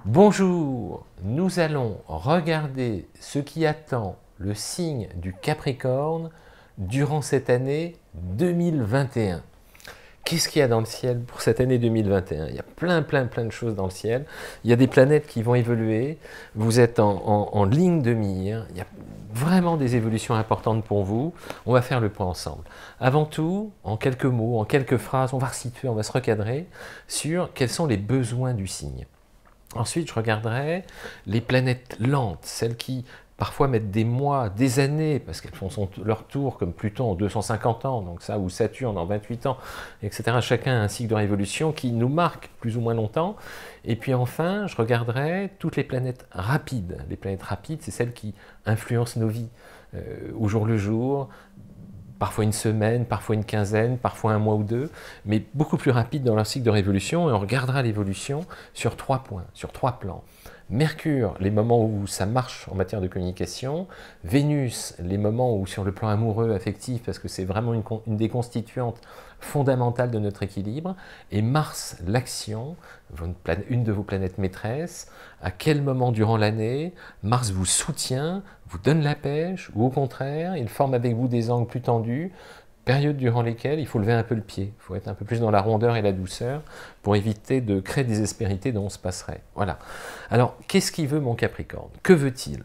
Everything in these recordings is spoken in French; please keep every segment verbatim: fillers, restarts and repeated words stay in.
Bonjour, nous allons regarder ce qui attend le signe du Capricorne durant cette année deux mille vingt et un. Qu'est-ce qu'il y a dans le ciel pour cette année deux mille vingt et un? Il y a plein, plein, plein de choses dans le ciel. Il y a des planètes qui vont évoluer. Vous êtes en, en, en ligne de mire. Il y a vraiment des évolutions importantes pour vous. On va faire le point ensemble. Avant tout, en quelques mots, en quelques phrases, on va resituer, on va se recadrer sur quels sont les besoins du signe. Ensuite, je regarderai les planètes lentes, celles qui parfois mettent des mois, des années, parce qu'elles font son, leur tour, comme Pluton en deux cent cinquante ans, donc ça, ou Saturne en vingt-huit ans, et cetera. Chacun a un cycle de révolution qui nous marque plus ou moins longtemps. Et puis enfin, je regarderai toutes les planètes rapides. Les planètes rapides, c'est celles qui influencent nos vies, euh, au jour le jour, parfois une semaine, parfois une quinzaine, parfois un mois ou deux, mais beaucoup plus rapide dans leur cycle de révolution, et on regardera l'évolution sur trois points, sur trois plans. Mercure, les moments où ça marche en matière de communication. Vénus, les moments où sur le plan amoureux, affectif, parce que c'est vraiment une, une des constituantes fondamentales de notre équilibre. Et Mars, l'action, une de vos planètes maîtresses. À quel moment durant l'année Mars vous soutient, vous donne la pêche, ou au contraire, il forme avec vous des angles plus tendus, période durant lesquelles il faut lever un peu le pied, il faut être un peu plus dans la rondeur et la douceur pour éviter de créer des aspérités dont on se passerait. Voilà. Alors, qu'est-ce qu'il veut mon Capricorne? Que veut-il?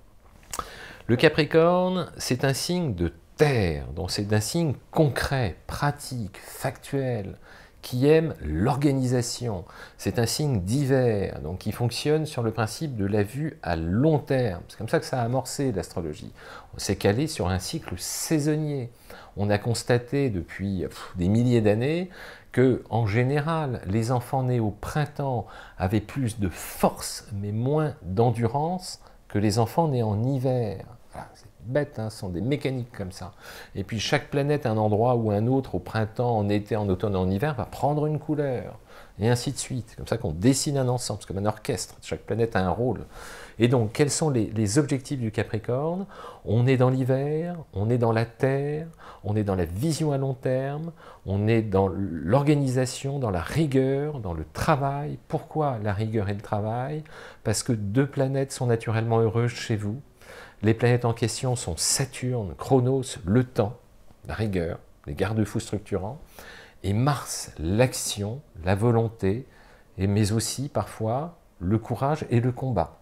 Le Capricorne, c'est un signe de terre, donc c'est un signe concret, pratique, factuel, qui aime l'organisation. C'est un signe d'hiver, donc qui fonctionne sur le principe de la vue à long terme. C'est comme ça que ça a amorcé l'astrologie. On s'est calé sur un cycle saisonnier. On a constaté depuis pff, des milliers d'années que, en général, les enfants nés au printemps avaient plus de force, mais moins d'endurance que les enfants nés en hiver. Voilà, c'est bête, hein, ce sont des mécaniques comme ça. Et puis chaque planète, un endroit ou un autre, au printemps, en été, en automne, en hiver, va prendre une couleur, et ainsi de suite. C'est comme ça qu'on dessine un ensemble, c'est comme un orchestre, chaque planète a un rôle. Et donc, quels sont les, les objectifs du Capricorne? On est dans l'hiver, on est dans la terre, on est dans la vision à long terme, on est dans l'organisation, dans la rigueur, dans le travail. Pourquoi la rigueur et le travail? Parce que deux planètes sont naturellement heureuses chez vous. Les planètes en question sont Saturne, Chronos, le temps, la rigueur, les garde-fous structurants, et Mars, l'action, la volonté, et mais aussi parfois le courage et le combat.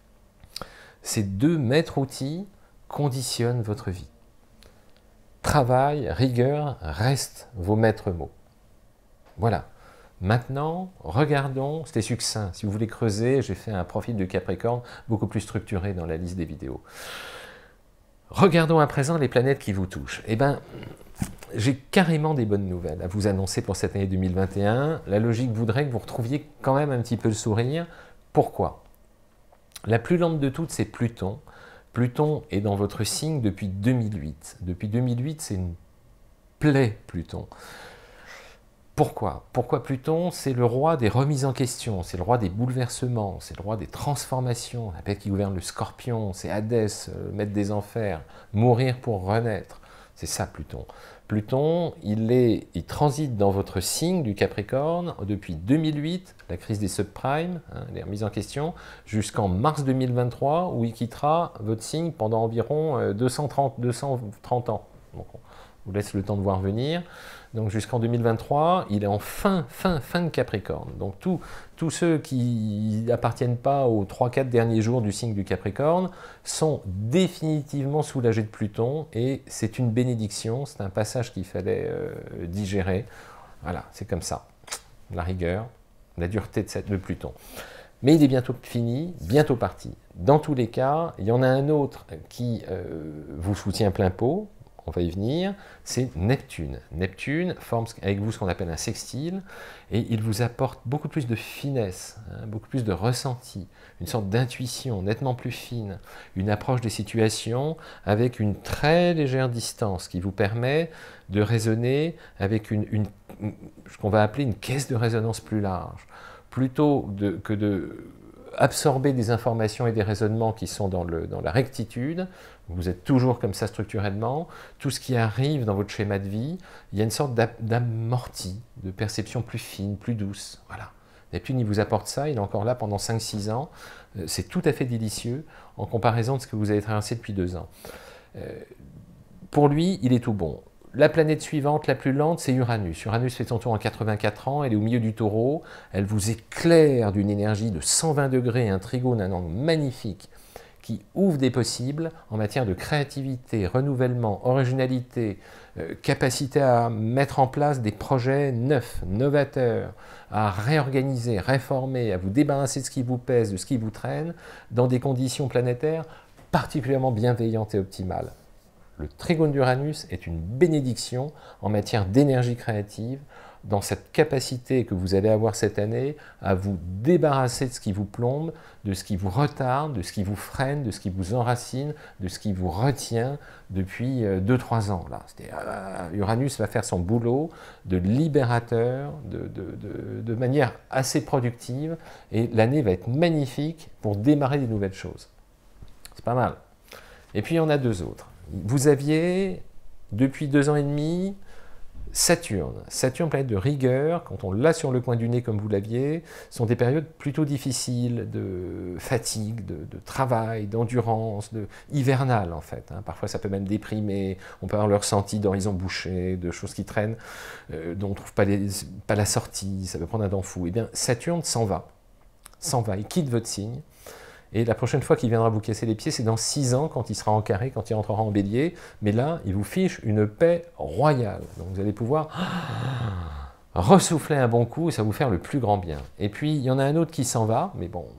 Ces deux maîtres outils conditionnent votre vie. Travail, rigueur restent vos maîtres mots. Voilà. Maintenant, regardons, c'était succinct, si vous voulez creuser, j'ai fait un profil de Capricorne beaucoup plus structuré dans la liste des vidéos. Regardons à présent les planètes qui vous touchent. Eh bien, j'ai carrément des bonnes nouvelles à vous annoncer pour cette année deux mille vingt et un. La logique voudrait que vous retrouviez quand même un petit peu le sourire. Pourquoi? La plus lente de toutes, c'est Pluton. Pluton est dans votre signe depuis deux mille huit. Depuis deux mille huit, c'est une plaie, Pluton. Pourquoi? Pourquoi Pluton? C'est le roi des remises en question, c'est le roi des bouleversements, c'est le roi des transformations, la planète qui gouverne le Scorpion, c'est Hadès, le maître des enfers, mourir pour renaître. C'est ça Pluton. Pluton, il, est, il transite dans votre signe du Capricorne depuis deux mille huit, la crise des subprimes, hein, les remises en question, jusqu'en mars deux mille vingt-trois, où il quittera votre signe pendant environ deux cent trente, deux cent trente ans. Donc, on vous laisse le temps de voir venir. Donc jusqu'en deux mille vingt-trois, il est en fin, fin, fin de Capricorne. Donc tous tous ceux qui n'appartiennent pas aux trois quatre derniers jours du signe du Capricorne sont définitivement soulagés de Pluton, et c'est une bénédiction, c'est un passage qu'il fallait euh, digérer. Voilà, c'est comme ça. La rigueur, la dureté de, cette, de Pluton. Mais il est bientôt fini, bientôt parti. Dans tous les cas, il y en a un autre qui euh, vous soutient plein pot, on va y venir, c'est Neptune. Neptune forme avec vous ce qu'on appelle un sextile, et il vous apporte beaucoup plus de finesse, hein, beaucoup plus de ressenti, une sorte d'intuition nettement plus fine, une approche des situations avec une très légère distance qui vous permet de raisonner avec une, une, ce qu'on va appeler une caisse de résonance plus large. Plutôt de, que de absorber des informations et des raisonnements qui sont dans, le, dans la rectitude, vous êtes toujours comme ça structurellement, tout ce qui arrive dans votre schéma de vie, il y a une sorte d'amorti, de perception plus fine, plus douce. Voilà. Neptune, il vous apporte ça, il est encore là pendant cinq six ans. Euh, c'est tout à fait délicieux en comparaison de ce que vous avez traversé depuis deux ans. Euh, pour lui, il est tout bon. La planète suivante, la plus lente, c'est Uranus. Uranus fait son tour en quatre-vingt-quatre ans, elle est au milieu du taureau, elle vous éclaire d'une énergie de cent vingt degrés, un trigone, un angle magnifique, qui ouvre des possibles en matière de créativité, renouvellement, originalité, euh, capacité à mettre en place des projets neufs, novateurs, à réorganiser, réformer, à vous débarrasser de ce qui vous pèse, de ce qui vous traîne, dans des conditions planétaires particulièrement bienveillantes et optimales. Le trigone d'Uranus est une bénédiction en matière d'énergie créative, dans cette capacité que vous allez avoir cette année à vous débarrasser de ce qui vous plombe, de ce qui vous retarde, de ce qui vous freine, de ce qui vous enracine, de ce qui vous retient depuis deux trois ans. Là. Uranus va faire son boulot de libérateur, de, de, de, de manière assez productive, et l'année va être magnifique pour démarrer des nouvelles choses. C'est pas mal. Et puis il y en a deux autres. Vous aviez, depuis deux ans et demi, Saturne. Saturne, planète de rigueur, quand on l'a sur le coin du nez comme vous l'aviez, sont des périodes plutôt difficiles, de fatigue, de, de travail, d'endurance, de hivernale en fait. Hein. Parfois ça peut même déprimer, on peut avoir le ressenti d'horizons bouchés, de choses qui traînent, euh, dont on ne trouve pas, les, pas la sortie, ça peut prendre un dent fou. Eh bien, Saturne s'en va, s'en va, il quitte votre signe. Et la prochaine fois qu'il viendra vous casser les pieds, c'est dans six ans, quand il sera en carré, quand il rentrera en bélier. Mais là, il vous fiche une paix royale. Donc vous allez pouvoir ressouffler un bon coup et ça va vous faire le plus grand bien. Et puis, il y en a un autre qui s'en va, mais bon,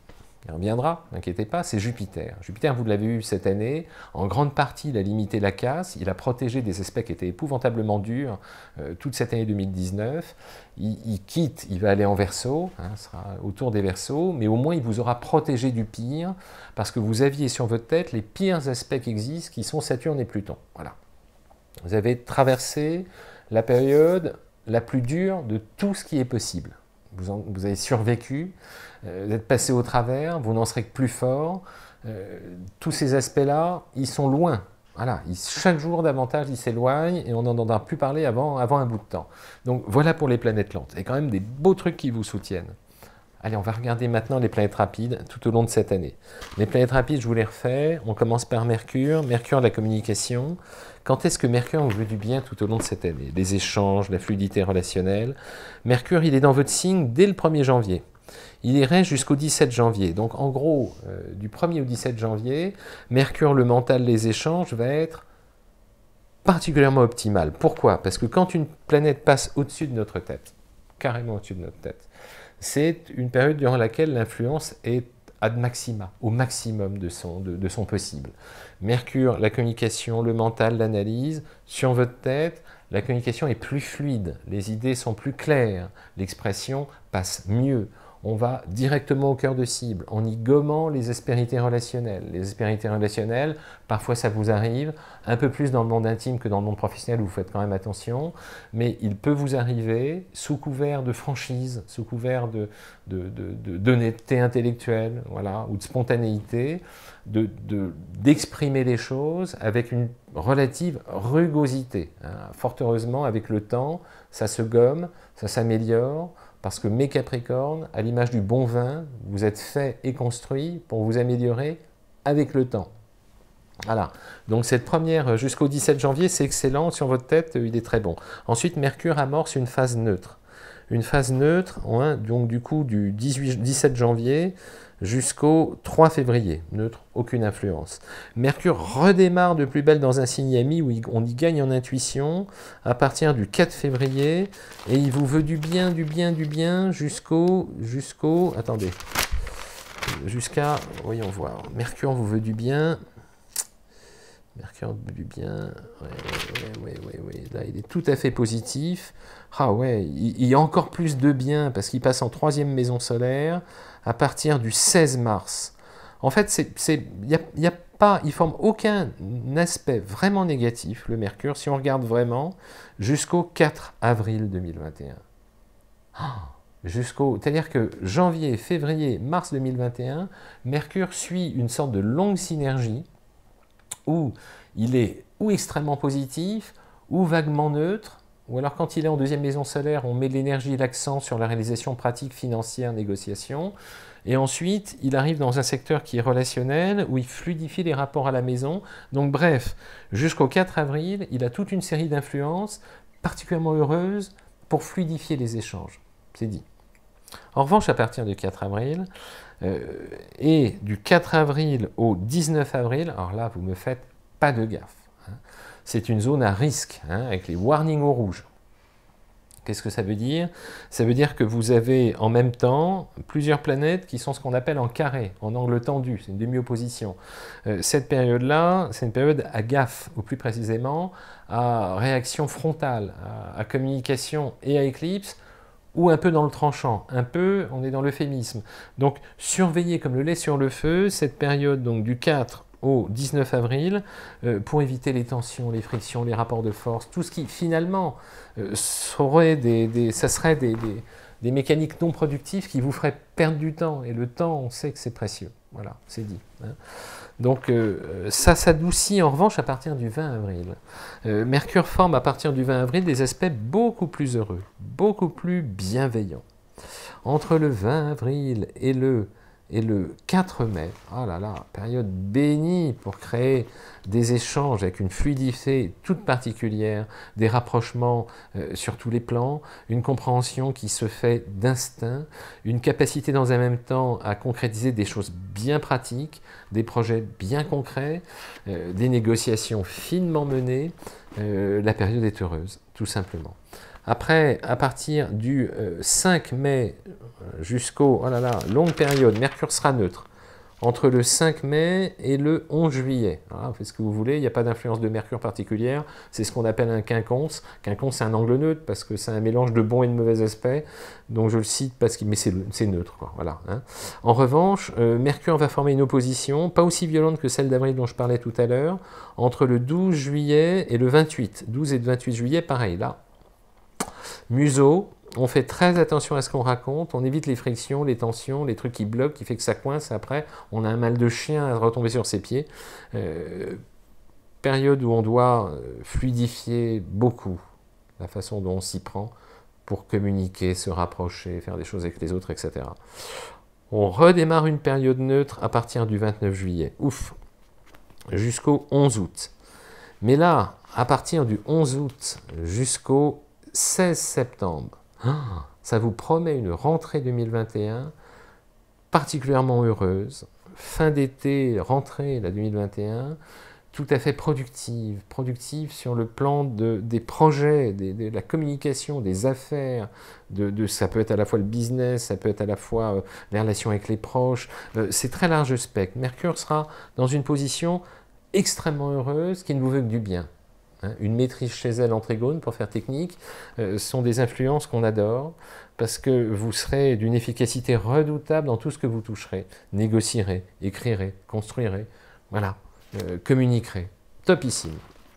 il reviendra, n'inquiétez pas, c'est Jupiter. Jupiter, vous l'avez eu cette année, en grande partie, il a limité la casse, il a protégé des aspects qui étaient épouvantablement durs euh, toute cette année deux mille dix-neuf. Il, il quitte, il va aller en Verseau, hein, sera autour des Verseaux, mais au moins il vous aura protégé du pire, parce que vous aviez sur votre tête les pires aspects qui existent, qui sont Saturne et Pluton. Voilà. Vous avez traversé la période la plus dure de tout ce qui est possible. Vous, en, vous avez survécu, euh, vous êtes passé au travers, vous n'en serez que plus fort. Euh, tous ces aspects-là, ils sont loin. Voilà, ils, chaque jour davantage, ils s'éloignent et on n'en entendra plus parler avant, avant un bout de temps. Donc voilà pour les planètes lentes. Il y a quand même des beaux trucs qui vous soutiennent. Allez, on va regarder maintenant les planètes rapides tout au long de cette année. Les planètes rapides, je vous les refais. On commence par Mercure. Mercure, la communication. Quand est-ce que Mercure vous veut du bien tout au long de cette année? Les échanges, la fluidité relationnelle. Mercure, il est dans votre signe dès le premier janvier. Il y reste jusqu'au dix-sept janvier. Donc en gros, euh, du premier au dix-sept janvier, Mercure, le mental, les échanges, va être particulièrement optimal. Pourquoi? Parce que quand une planète passe au-dessus de notre tête, carrément au-dessus de notre tête, c'est une période durant laquelle l'influence est ad maxima, au maximum de son, de, de son possible. Mercure, la communication, le mental, l'analyse, sur votre tête, la communication est plus fluide, les idées sont plus claires, l'expression passe mieux. On va directement au cœur de cible, en y gommant les aspérités relationnelles. Les aspérités relationnelles, parfois ça vous arrive, un peu plus dans le monde intime que dans le monde professionnel, où vous faites quand même attention, mais il peut vous arriver, sous couvert de franchise, sous couvert de, de, de, de, d'honnêteté intellectuelle, voilà, ou de spontanéité, de, de, d'exprimer les choses avec une relative rugosité. Hein. Fort heureusement, avec le temps, ça se gomme, ça s'améliore, parce que mes Capricornes, à l'image du bon vin, vous êtes faits et construits pour vous améliorer avec le temps. Voilà, donc cette première jusqu'au dix-sept janvier, c'est excellent, sur votre tête, il est très bon. Ensuite, Mercure amorce une phase neutre. Une phase neutre, hein, donc du coup du dix-huit, dix-sept janvier jusqu'au trois février, neutre, aucune influence. Mercure redémarre de plus belle dans un signe ami où on y gagne en intuition à partir du quatre février et il vous veut du bien, du bien, du bien jusqu'au, jusqu'au, attendez, jusqu'à, voyons voir, Mercure vous veut du bien, Mercure vous veut du bien, ouais, ouais, ouais, ouais, ouais, là il est tout à fait positif. Ah ouais, il, il y a encore plus de bien parce qu'il passe en troisième maison solaire à partir du seize mars. En fait, il n'y a, y a pas, il ne forme aucun aspect vraiment négatif, le Mercure, si on regarde vraiment, jusqu'au quatre avril deux mille vingt et un. Ah, jusqu'au, c'est-à-dire que janvier, février, mars deux mille vingt et un, Mercure suit une sorte de longue synergie où il est ou extrêmement positif, ou vaguement neutre, ou alors quand il est en deuxième maison solaire, on met l'énergie et l'accent sur la réalisation pratique, financière, négociation. Et ensuite, il arrive dans un secteur qui est relationnel, où il fluidifie les rapports à la maison. Donc bref, jusqu'au quatre avril, il a toute une série d'influences particulièrement heureuses pour fluidifier les échanges. C'est dit. En revanche, à partir du quatre avril, euh, et du quatre avril au dix-neuf avril, alors là, vous ne me faites pas de gaffe. Hein. C'est une zone à risque, hein, avec les warnings au rouge. Qu'est-ce que ça veut dire? Ça veut dire que vous avez en même temps plusieurs planètes qui sont ce qu'on appelle en carré, en angle tendu, c'est une demi-opposition. Euh, cette période-là, c'est une période à gaffe, ou plus précisément à réaction frontale, à, à communication et à éclipse, ou un peu dans le tranchant, un peu, on est dans l'euphémisme. Donc surveillez comme le lait sur le feu cette période donc, du quatre au dix-neuf avril, euh, pour éviter les tensions, les frictions, les rapports de force, tout ce qui finalement euh, serait des, des, ça serait des, des, des mécaniques non productives qui vous feraient perdre du temps. Et le temps, on sait que c'est précieux. Voilà, c'est dit. Hein. Donc euh, ça s'adoucit en revanche à partir du vingt avril. Euh, Mercure forme à partir du vingt avril des aspects beaucoup plus heureux, beaucoup plus bienveillants. Entre le vingt avril et le Et le quatre mai, oh là là, période bénie pour créer des échanges avec une fluidité toute particulière, des rapprochements euh, sur tous les plans, une compréhension qui se fait d'instinct, une capacité dans un même temps à concrétiser des choses bien pratiques, des projets bien concrets, euh, des négociations finement menées. Euh, la période est heureuse, tout simplement. Après, à partir du euh, cinq mai jusqu'au, oh là là, longue période, Mercure sera neutre. Entre le cinq mai et le onze juillet. Voilà, vous faites ce que vous voulez, il n'y a pas d'influence de Mercure particulière. C'est ce qu'on appelle un quinconce. Quinconce, c'est un angle neutre parce que c'est un mélange de bons et de mauvais aspects. Donc je le cite parce que, mais c'est neutre, quoi. Voilà. Hein. En revanche, euh, Mercure va former une opposition, pas aussi violente que celle d'avril dont je parlais tout à l'heure, entre le douze juillet et le vingt-huit. douze et le vingt-huit juillet, pareil, là. Museau, on fait très attention à ce qu'on raconte, on évite les frictions, les tensions, les trucs qui bloquent, qui fait que ça coince, après on a un mal de chien à retomber sur ses pieds. Euh, période où on doit fluidifier beaucoup la façon dont on s'y prend pour communiquer, se rapprocher, faire des choses avec les autres, et cetera. On redémarre une période neutre à partir du vingt-neuf juillet, ouf, jusqu'au onze août. Mais là, à partir du onze août jusqu'au seize septembre, ça vous promet une rentrée deux mille vingt et un particulièrement heureuse, fin d'été, rentrée là, deux mille vingt et un, tout à fait productive, productive sur le plan de, des projets, des, de la communication, des affaires, de, de, ça peut être à la fois le business, ça peut être à la fois euh, les relations avec les proches, euh, c'est très large spectre. Mercure sera dans une position extrêmement heureuse qui ne vous veut que du bien. Une maîtrise chez elle en trigone, pour faire technique, euh, sont des influences qu'on adore, parce que vous serez d'une efficacité redoutable dans tout ce que vous toucherez, négocierez, écrirez, construirez, voilà, euh, communiquerez, topissime.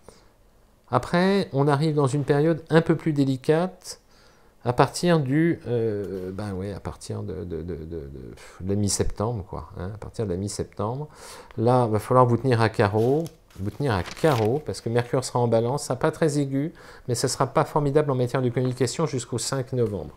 Après, on arrive dans une période un peu plus délicate, à partir du, euh, ben ouais, à partir de, de, de, de, de la mi-septembre, quoi, hein, à partir de la mi-septembre, là, il va falloir vous tenir à carreau, vous tenir à carreau, parce que Mercure sera en balance, ça sera pas très aigu, mais ça ne sera pas formidable en matière de communication jusqu'au cinq novembre.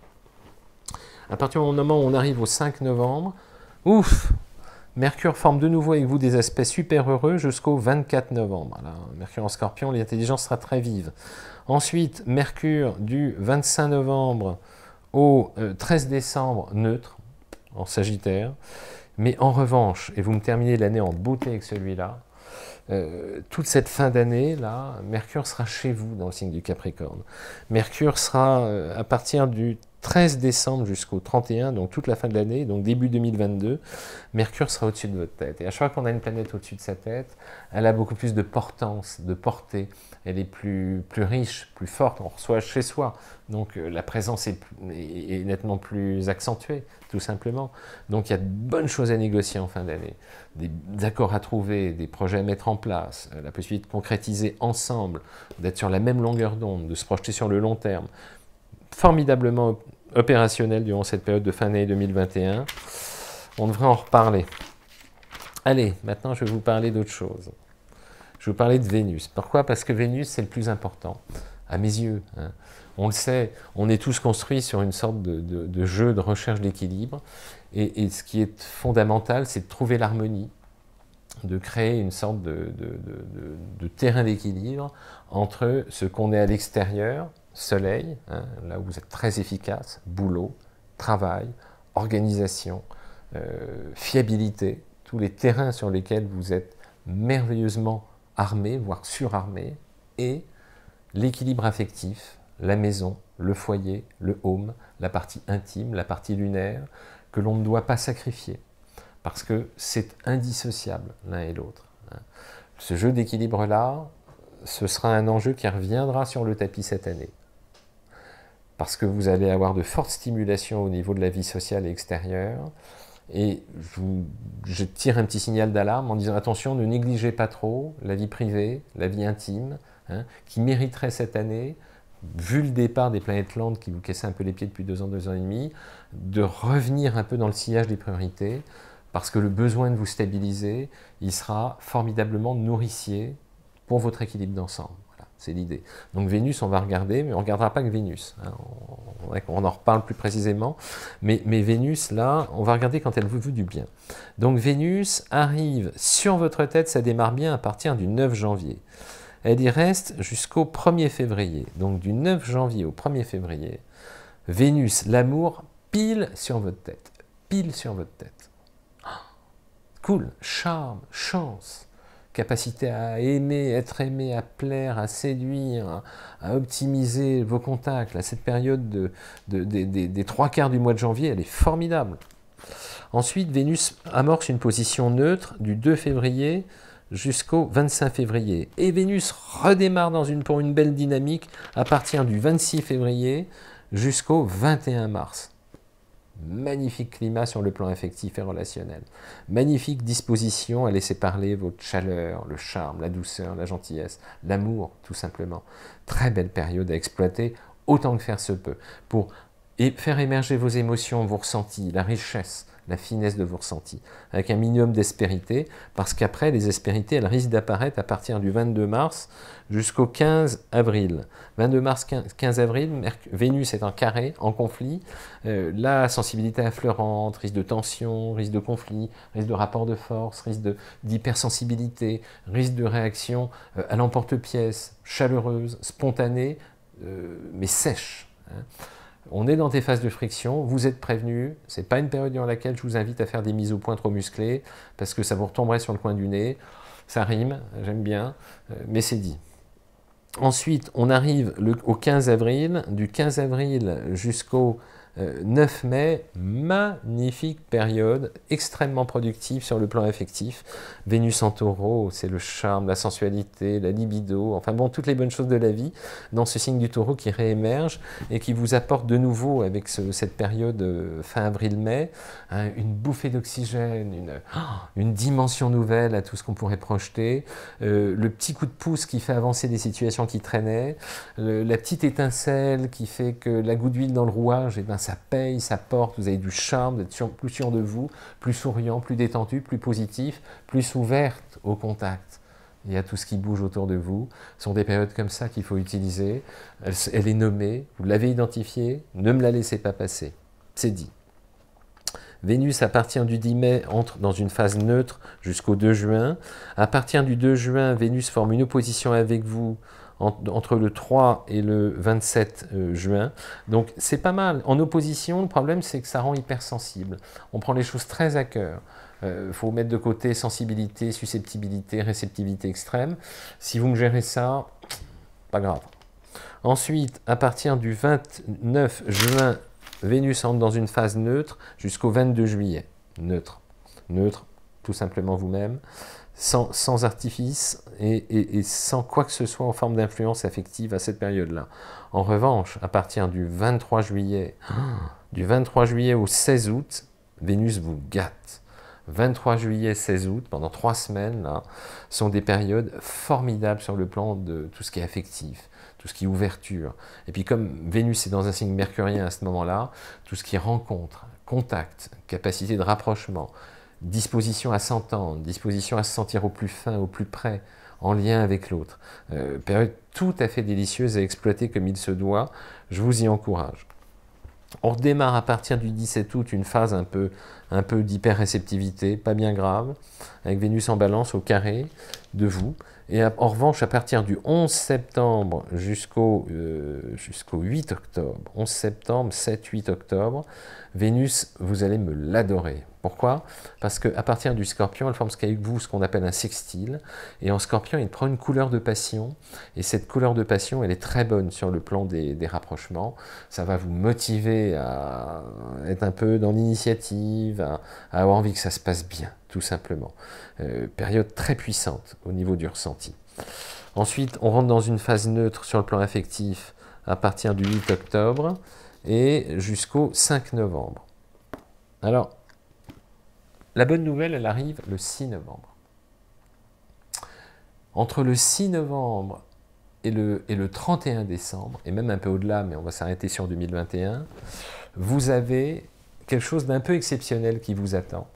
À partir du moment où on arrive au cinq novembre, ouf, Mercure forme de nouveau avec vous des aspects super heureux jusqu'au vingt-quatre novembre. Là, Mercure en Scorpion, l'intelligence sera très vive. Ensuite, Mercure du vingt-cinq novembre au treize décembre, neutre, en Sagittaire. Mais en revanche, et vous me terminez l'année en beauté avec celui-là, Euh, toute cette fin d'année, là, Mercure sera chez vous dans le signe du Capricorne. Mercure sera euh, à partir du treize décembre jusqu'au trente et un, donc toute la fin de l'année, donc début deux mille vingt-deux, Mercure sera au-dessus de votre tête. Et à chaque fois qu'on a une planète au-dessus de sa tête, elle a beaucoup plus de portance, de portée. Elle est plus, plus riche, plus forte, on reçoit chez soi. Donc euh, la présence est, est, est nettement plus accentuée, tout simplement. Donc il y a de bonnes choses à négocier en fin d'année. Des accords à trouver, des projets à mettre en place, la possibilité de concrétiser ensemble, d'être sur la même longueur d'onde, de se projeter sur le long terme. Formidablement opérationnel durant cette période de fin d'année deux mille vingt et un. On devrait en reparler. Allez, maintenant je vais vous parler d'autre chose. Je vais vous parler de Vénus. Pourquoi? Parce que Vénus, c'est le plus important, à mes yeux. Hein. On le sait, on est tous construits sur une sorte de, de, de jeu de recherche d'équilibre. Et, et ce qui est fondamental, c'est de trouver l'harmonie, de créer une sorte de, de, de, de terrain d'équilibre entre ce qu'on est à l'extérieur, soleil, hein, là où vous êtes très efficace, boulot, travail, organisation, euh, fiabilité, tous les terrains sur lesquels vous êtes merveilleusement armé, voire surarmé, et l'équilibre affectif, la maison, le foyer, le home, la partie intime, la partie lunaire, que l'on ne doit pas sacrifier, parce que c'est indissociable l'un et l'autre. Ce jeu d'équilibre-là, ce sera un enjeu qui reviendra sur le tapis cette année, parce que vous allez avoir de fortes stimulations au niveau de la vie sociale et extérieure, et je, vous, je tire un petit signal d'alarme en disant attention, ne négligez pas trop la vie privée, la vie intime, hein, qui mériterait cette année, vu le départ des planètes lentes qui vous caissaient un peu les pieds depuis deux ans, deux ans et demi, de revenir un peu dans le sillage des priorités, parce que le besoin de vous stabiliser, il sera formidablement nourricier pour votre équilibre d'ensemble. Voilà, c'est l'idée. Donc Vénus, on va regarder, mais on ne regardera pas que Vénus. Hein, on, on en reparle plus précisément. Mais, mais Vénus, là, on va regarder quand elle vous veut du bien. Donc Vénus arrive sur votre tête, ça démarre bien à partir du neuf janvier. Elle y reste jusqu'au premier février. Donc du neuf janvier au premier février, Vénus, l'amour, pile sur votre tête. Pile sur votre tête. Cool, charme, chance, capacité à aimer, être aimé, à plaire, à séduire, à optimiser vos contacts. Là, cette période de, de, de, de, des trois quarts du mois de janvier, elle est formidable. Ensuite, Vénus amorce une position neutre du deux février jusqu'au vingt-cinq février. Et Vénus redémarre dans une, pour une belle dynamique à partir du vingt-six février jusqu'au vingt et un mars. Magnifique climat sur le plan affectif et relationnel. Magnifique disposition à laisser parler votre chaleur, le charme, la douceur, la gentillesse, l'amour, tout simplement. Très belle période à exploiter, autant que faire se peut, pour faire émerger vos émotions, vos ressentis, la richesse, la finesse de vos ressentis, avec un minimum d'aspérité, parce qu'après, les aspérités, elles risquent d'apparaître à partir du vingt-deux mars jusqu'au quinze avril. vingt-deux mars, quinze avril, Vénus est en carré, en conflit, euh, la sensibilité affleurante, risque de tension, risque de conflit, risque de rapport de force, risque d'hypersensibilité, risque de réaction euh, à l'emporte-pièce, chaleureuse, spontanée, euh, mais sèche. Hein. On est dans des phases de friction, vous êtes prévenus, ce n'est pas une période dans laquelle je vous invite à faire des mises au point trop musclées, parce que ça vous retomberait sur le coin du nez, ça rime, j'aime bien, mais c'est dit. Ensuite, on arrive le, au quinze avril, du quinze avril jusqu'au euh, neuf mai, magnifique période, extrêmement productive sur le plan affectif. Vénus en taureau, c'est le charme, la sensualité, la libido, enfin bon, toutes les bonnes choses de la vie, dans ce signe du taureau qui réémerge et qui vous apporte de nouveau, avec ce, cette période euh, fin avril-mai, hein, une bouffée d'oxygène, une, oh, une dimension nouvelle à tout ce qu'on pourrait projeter, euh, le petit coup de pouce qui fait avancer des situations qui traînaient, le, la petite étincelle qui fait que la goutte d'huile dans le rouage, et ben, ça paye, ça porte, vous avez du charme, vous êtes sûr, plus sûr de vous, plus souriant, plus détendu, plus positif, plus ouverte au contact et à tout ce qui bouge autour de vous. Ce sont des périodes comme ça qu'il faut utiliser. Elle, elle est nommée, vous l'avez identifiée, ne me la laissez pas passer. C'est dit. Vénus, à partir du dix mai, entre dans une phase neutre jusqu'au deux juin. À partir du deux juin, Vénus forme une opposition avec vous entre le trois et le vingt-sept juin. Donc c'est pas mal. En opposition, le problème c'est que ça rend hypersensible. On prend les choses très à cœur. Il euh, faut mettre de côté sensibilité, susceptibilité, réceptivité extrême. Si vous me gérez ça, pas grave. Ensuite, à partir du vingt-neuf juin, Vénus entre dans une phase neutre jusqu'au vingt-deux juillet. Neutre. Neutre, tout simplement vous-même. Sans, sans artifice et, et, et sans quoi que ce soit en forme d'influence affective à cette période-là. En revanche, à partir du vingt-trois juillet, du vingt-trois juillet au seize août, Vénus vous gâte. vingt-trois juillet, seize août, pendant trois semaines, là, sont des périodes formidables sur le plan de tout ce qui est affectif, tout ce qui est ouverture. Et puis comme Vénus est dans un signe mercurien à ce moment-là, tout ce qui est rencontre, contact, capacité de rapprochement, disposition à s'entendre, disposition à se sentir au plus fin, au plus près, en lien avec l'autre. Euh, période tout à fait délicieuse à exploiter comme il se doit, je vous y encourage. On redémarre à partir du dix-sept août une phase un peu, un peu d'hyper-réceptivité, pas bien grave, avec Vénus en balance au carré de vous. Et à, en revanche, à partir du onze septembre jusqu'au euh, jusqu'au huit octobre, onze septembre, sept huit octobre, Vénus, vous allez me l'adorer. Pourquoi? Parce qu'à partir du Scorpion, elle forme avec vous ce qu'on appelle un sextile. Et en Scorpion, il prend une couleur de passion. Et cette couleur de passion, elle est très bonne sur le plan des, des rapprochements. Ça va vous motiver à être un peu dans l'initiative, à, à avoir envie que ça se passe bien, tout simplement. Euh, période très puissante au niveau du ressenti. Ensuite, on rentre dans une phase neutre sur le plan affectif à partir du huit octobre et jusqu'au cinq novembre. Alors, la bonne nouvelle, elle arrive le six novembre. Entre le six novembre et le, et le trente et un décembre, et même un peu au-delà, mais on va s'arrêter sur deux mille vingt et un, vous avez quelque chose d'un peu exceptionnel qui vous attend.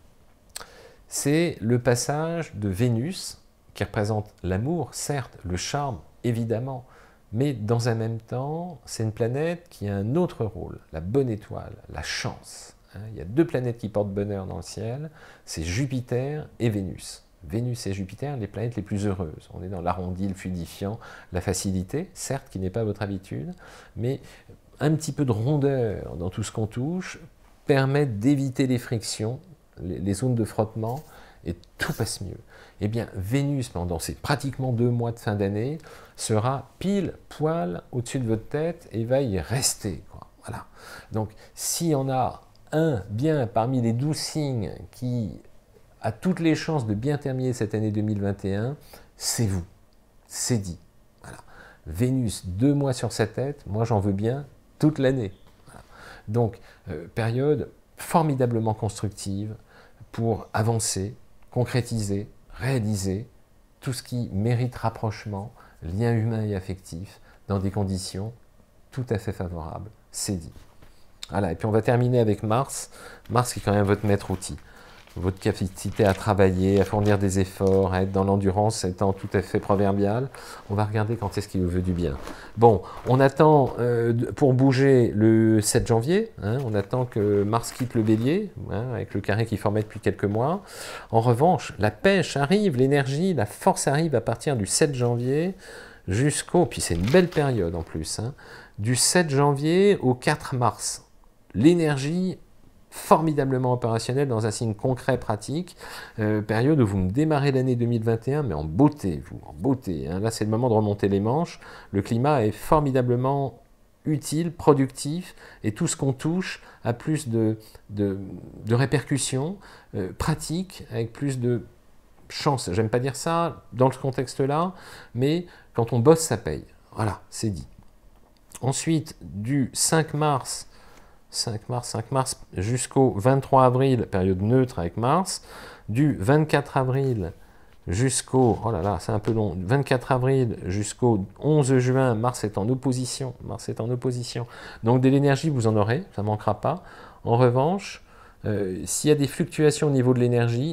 C'est le passage de Vénus, qui représente l'amour, certes, le charme, évidemment, mais dans un même temps, c'est une planète qui a un autre rôle, la bonne étoile, la chance. Il y a deux planètes qui portent bonheur dans le ciel, c'est Jupiter et Vénus. Vénus et Jupiter, les planètes les plus heureuses. On est dans l'arrondi, le fluidifiant, la facilité, certes, qui n'est pas votre habitude, mais un petit peu de rondeur dans tout ce qu'on touche permet d'éviter les frictions, les, les zones de frottement, et tout passe mieux. Eh bien, Vénus, pendant ces pratiquement deux mois de fin d'année, sera pile poil au-dessus de votre tête et va y rester, quoi. Voilà. Donc, s'il y en a un bien parmi les douze signes qui a toutes les chances de bien terminer cette année deux mille vingt et un, c'est vous. C'est dit. Voilà. Vénus, deux mois sur sa tête, moi j'en veux bien toute l'année. Voilà. Donc, euh, période formidablement constructive pour avancer, concrétiser, réaliser tout ce qui mérite rapprochement, lien humain et affectif, dans des conditions tout à fait favorables. C'est dit. Voilà, et puis on va terminer avec Mars. Mars qui est quand même votre maître outil. Votre capacité à travailler, à fournir des efforts, à être dans l'endurance étant tout à fait proverbial. On va regarder quand est-ce qu'il vous veut du bien. Bon, on attend euh, pour bouger le sept janvier. Hein, on attend que Mars quitte le Bélier, hein, avec le carré qu'il formait depuis quelques mois. En revanche, la pêche arrive, l'énergie, la force arrive à partir du sept janvier jusqu'au... Puis c'est une belle période en plus. Hein, du sept janvier au quatre mars. L'énergie formidablement opérationnelle dans un signe concret, pratique, euh, période où vous me démarrez l'année deux mille vingt et un, mais en beauté, vous, en beauté. Hein. Là, c'est le moment de remonter les manches. Le climat est formidablement utile, productif, et tout ce qu'on touche a plus de, de, de répercussions euh, pratiques, avec plus de chance. J'aime pas dire ça dans ce contexte-là, mais quand on bosse, ça paye. Voilà, c'est dit. Ensuite, du cinq mars cinq mars, cinq mars jusqu'au vingt-trois avril, période neutre avec Mars, du vingt-quatre avril jusqu'au, oh là là, c'est un peu long, vingt-quatre avril jusqu'au onze juin, Mars est en opposition, Mars est en opposition, donc de l'énergie vous en aurez, ça ne manquera pas. En revanche, euh, s'il y a des fluctuations au niveau de l'énergie,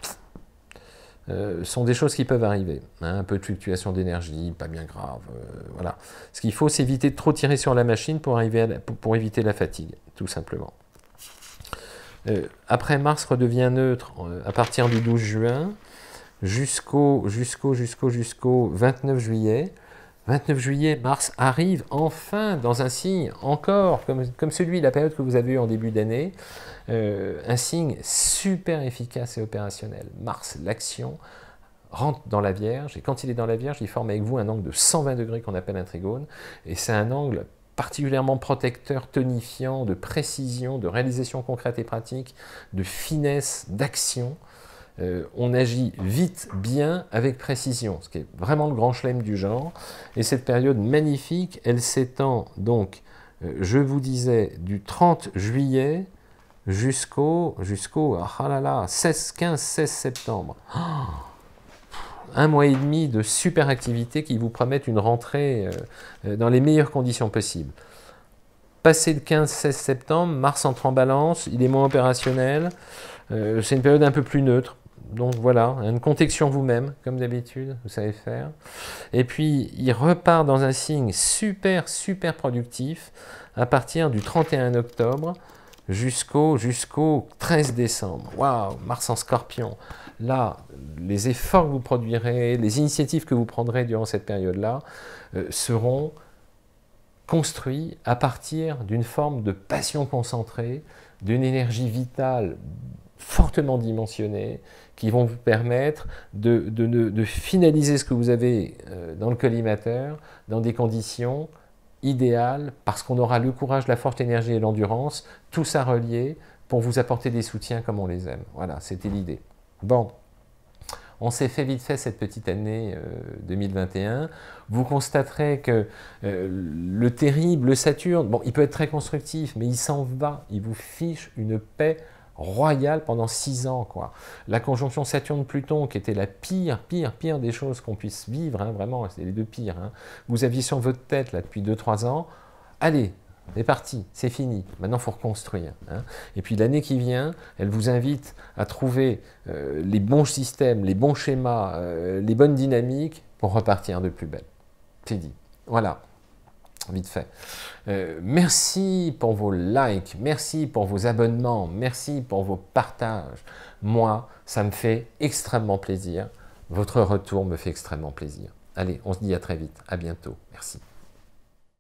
Euh, sont des choses qui peuvent arriver. Hein, un peu de fluctuation d'énergie, pas bien grave. Euh, voilà. Ce qu'il faut, c'est éviter de trop tirer sur la machine pour, arriver à la, pour, pour éviter la fatigue, tout simplement. Euh, après, Mars redevient neutre euh, à partir du douze juin jusqu'au jusqu'au jusqu'au jusqu'au vingt-neuf juillet. vingt-neuf juillet, Mars arrive enfin dans un signe, encore comme, comme celui, la période que vous avez eue en début d'année, euh, un signe super efficace et opérationnel. Mars, l'action, rentre dans la Vierge, et quand il est dans la Vierge, il forme avec vous un angle de cent vingt degrés qu'on appelle un trigone, et c'est un angle particulièrement protecteur, tonifiant, de précision, de réalisation concrète et pratique, de finesse, d'action. Euh, on agit vite, bien, avec précision, ce qui est vraiment le grand chelem du genre. Et cette période magnifique, elle s'étend donc, euh, je vous disais, du trente juillet jusqu'au, jusqu'au, ah là là, seize, quinze, seize septembre. Oh, un mois et demi de super activité qui vous promettent une rentrée euh, dans les meilleures conditions possibles. passé le quinze seize septembre, Mars entre en balance, il est moins opérationnel, euh, c'est une période un peu plus neutre. Donc voilà, une contection vous-même, comme d'habitude, vous savez faire. Et puis, il repart dans un signe super, super productif à partir du trente et un octobre jusqu'au jusqu'au treize décembre. Waouh, Mars en Scorpion. Là, les efforts que vous produirez, les initiatives que vous prendrez durant cette période-là euh, seront construits à partir d'une forme de passion concentrée, d'une énergie vitale fortement dimensionnée, qui vont vous permettre de, de, de, de finaliser ce que vous avez euh, dans le collimateur dans des conditions idéales, parce qu'on aura le courage, la forte énergie et l'endurance, tout ça relié pour vous apporter des soutiens comme on les aime. Voilà, c'était l'idée. Bon, on s'est fait vite fait cette petite année euh, deux mille vingt et un. Vous constaterez que euh, le terrible, le Saturne, bon, il peut être très constructif, mais il s'en va, il vous fiche une paix royale pendant six ans, quoi. La conjonction Saturne-Pluton, qui était la pire, pire, pire des choses qu'on puisse vivre, hein, vraiment, c'est les deux pires. Hein. Vous aviez sur votre tête, là, depuis deux trois ans, allez, c'est parti, c'est fini, maintenant il faut reconstruire. Hein. Et puis l'année qui vient, elle vous invite à trouver euh, les bons systèmes, les bons schémas, euh, les bonnes dynamiques pour repartir de plus belle. C'est dit. Voilà. Vite fait. Euh, merci pour vos likes, merci pour vos abonnements, merci pour vos partages. Moi, ça me fait extrêmement plaisir. Votre retour me fait extrêmement plaisir. Allez, on se dit à très vite. À bientôt. Merci.